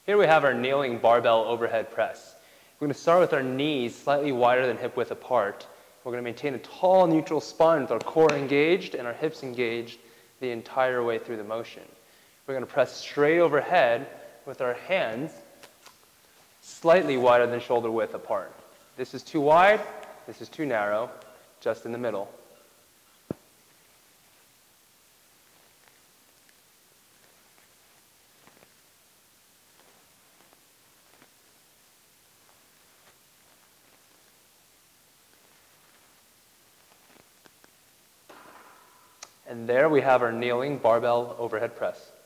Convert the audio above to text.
Here we have our kneeling barbell overhead press. We're going to start with our knees slightly wider than hip width apart. We're going to maintain a tall neutral spine with our core engaged and our hips engaged the entire way through the motion. We're going to press straight overhead with our hands slightly wider than shoulder width apart. This is too wide, this is too narrow, just in the middle. And there we have our kneeling barbell overhead press.